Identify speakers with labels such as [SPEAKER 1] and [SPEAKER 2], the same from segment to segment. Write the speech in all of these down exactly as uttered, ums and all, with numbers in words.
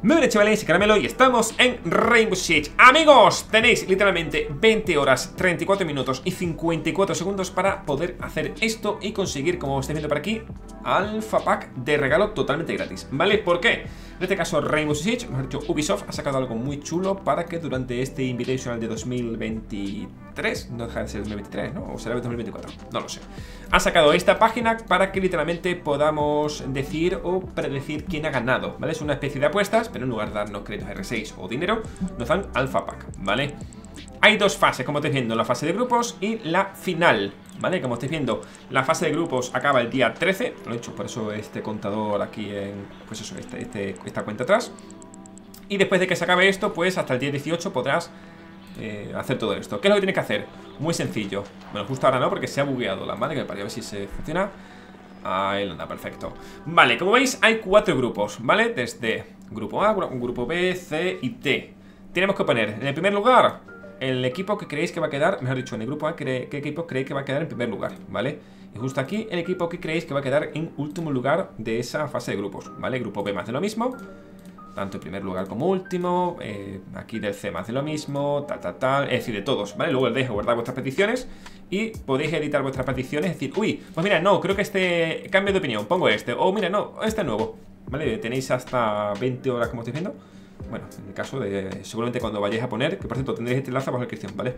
[SPEAKER 1] Muy bien, chavales, soy Caramelo y estamos en Rainbow Six. Amigos, tenéis literalmente veinte horas, treinta y cuatro minutos y cincuenta y cuatro segundos para poder hacer esto y conseguir, como estáis viendo por aquí, Alpha Pack de regalo totalmente gratis, ¿vale? ¿Por qué? En este caso Rainbow Six, mejor dicho Ubisoft, ha sacado algo muy chulo para que durante este Invitational de dos mil veintitrés, no deja de ser dos mil veintitrés, ¿no? O será de dos mil veinticuatro, no lo sé. Ha sacado esta página para que literalmente podamos decir o predecir quién ha ganado, ¿vale? Es una especie de apuestas, pero en lugar de darnos créditos R seis o dinero, nos dan Alpha Pack, ¿vale? Hay dos fases, como estáis viendo, la fase de grupos y la final, ¿vale? Como estáis viendo, la fase de grupos acaba el día trece, lo he hecho por eso este contador aquí en, pues eso, este, este, esta cuenta atrás. Y después de que se acabe esto, pues hasta el día dieciocho podrás eh, hacer todo esto. ¿Qué es lo que tienes que hacer? Muy sencillo. Bueno, justo ahora no, porque se ha bugueado la madre, que para ver si se funciona. Ahí anda, perfecto. Vale, como veis, hay cuatro grupos, ¿vale? Desde grupo A, un grupo B, C y D. Tenemos que poner, en el primer lugar, el equipo que creéis que va a quedar, mejor dicho, en el grupo A, ¿qué equipo creéis que va a quedar en primer lugar? ¿Vale? Y justo aquí, el equipo que creéis que va a quedar en último lugar de esa fase de grupos, ¿vale? Grupo B más de lo mismo, tanto en primer lugar como último, eh, aquí del C más de lo mismo, tal, tal, tal, es decir, de todos, ¿vale? Luego el dejo guardar vuestras peticiones y podéis editar vuestras peticiones, es decir, uy, pues mira, no, creo que este cambio de opinión, pongo este, o mira, no, este nuevo, ¿vale? Tenéis hasta veinte horas, como estáis viendo. Bueno, en el caso de, seguramente cuando vayáis a poner, que por cierto tendréis este enlace bajo la descripción, ¿vale?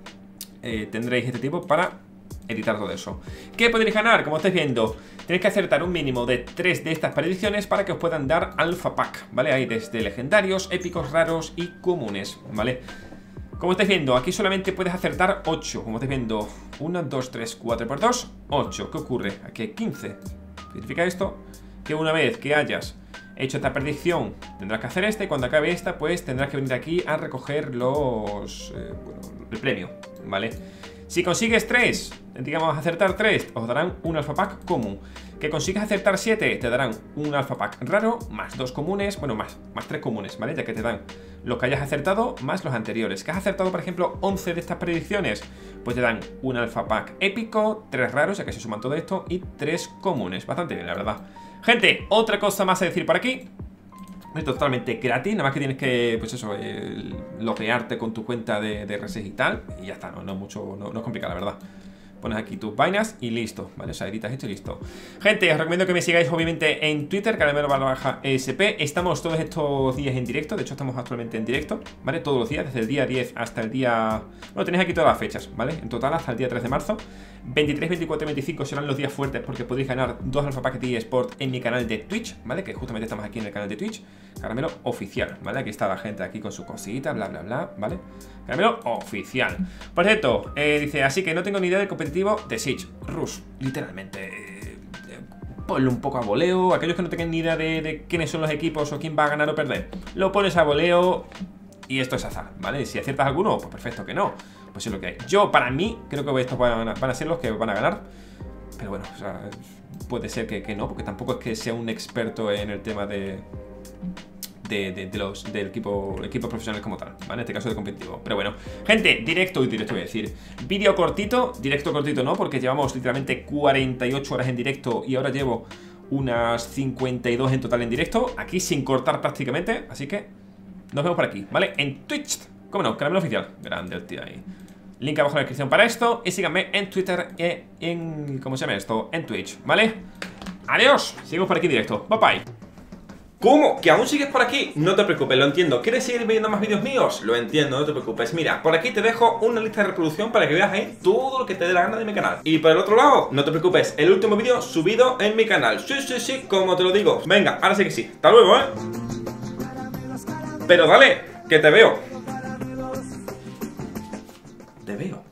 [SPEAKER 1] Eh, tendréis este tiempo para editar todo eso. ¿Qué podréis ganar? Como estáis viendo, tenéis que acertar un mínimo de tres de estas predicciones para que os puedan dar Alpha Pack, ¿vale? Hay desde legendarios, épicos, raros y comunes, ¿vale? Como estáis viendo, aquí solamente puedes acertar ocho. Como estáis viendo, uno, dos, tres, cuatro por dos, ocho. ¿Qué ocurre? Aquí hay quince. Significa esto que una vez que hayas hecho esta predicción, tendrás que hacer esta, y cuando acabe esta, pues tendrás que venir aquí a recoger los eh, bueno, el premio, ¿vale? Si consigues tres, digamos acertar tres, os darán un Alpha Pack común. Que consigues acertar siete, te darán un Alpha Pack raro, más dos comunes, bueno, más, más tres comunes, ¿vale? Ya que te dan los que hayas acertado, más los anteriores. Que has acertado, por ejemplo, once de estas predicciones, pues te dan un Alpha Pack épico, tres raros, ya que se suman todo esto, y tres comunes. Bastante bien, la verdad. Gente, otra cosa más a decir por aquí. Es totalmente gratis, nada más que tienes que, pues eso, eh, loguearte con tu cuenta de, de R seis y tal. Y ya está, no, no, mucho, no, no es complicado, la verdad. Pones aquí tus vainas y listo, ¿vale? O sea, editas esto y listo. Gente, os recomiendo que me sigáis obviamente en Twitter, caramelo barra baja E S P. Estamos todos estos días en directo, de hecho estamos actualmente en directo, ¿vale? Todos los días, desde el día diez hasta el día... Bueno, tenéis aquí todas las fechas, ¿vale? En total hasta el día tres de marzo. veintitrés, veinticuatro y veinticinco serán los días fuertes porque podéis ganar dos Alpha Pack de eSport en mi canal de Twitch, ¿vale? Que justamente estamos aquí en el canal de Twitch, Caramelo Oficial, ¿vale? Aquí está la gente aquí con su cosita, bla, bla, bla, ¿vale? Caramelo Oficial. Por cierto, eh, dice, así que no tengo ni idea del competitivo de Siege. Rush, literalmente. Eh, eh, ponlo un poco a voleo. Aquellos que no tengan ni idea de, de quiénes son los equipos o quién va a ganar o perder, lo pones a voleo y esto es azar, ¿vale? Si aciertas alguno, pues perfecto, que no. Pues es lo que hay. Yo, para mí, creo que estos van a, van a ser los que van a ganar. Pero bueno, o sea, puede ser que, que no, porque tampoco es que sea un experto en el tema de... De, de, de los del equipo, equipo profesional como tal, ¿vale? En este caso de competitivo. Pero bueno, gente, directo y directo voy a decir. Vídeo cortito, directo cortito no, porque llevamos literalmente cuarenta y ocho horas en directo y ahora llevo unas cincuenta y dos en total en directo, aquí sin cortar prácticamente, así que nos vemos por aquí, ¿vale? En Twitch, ¿cómo no? Caramelo Oficial, grande el tío ahí. Link abajo en la descripción para esto y síganme en Twitter y en, ¿cómo se llama esto? En Twitch, ¿vale? Adiós, seguimos por aquí en directo, bye bye. ¿Cómo? ¿Que aún sigues por aquí? No te preocupes, lo entiendo. ¿Quieres seguir viendo más vídeos míos? Lo entiendo, no te preocupes. Mira, por aquí te dejo una lista de reproducción para que veas ahí todo lo que te dé la gana de mi canal. Y por el otro lado, no te preocupes, el último vídeo subido en mi canal. Sí, sí, sí, como te lo digo. Venga, ahora sí que sí. Hasta luego, ¿eh? Pero dale, que te veo. Te veo.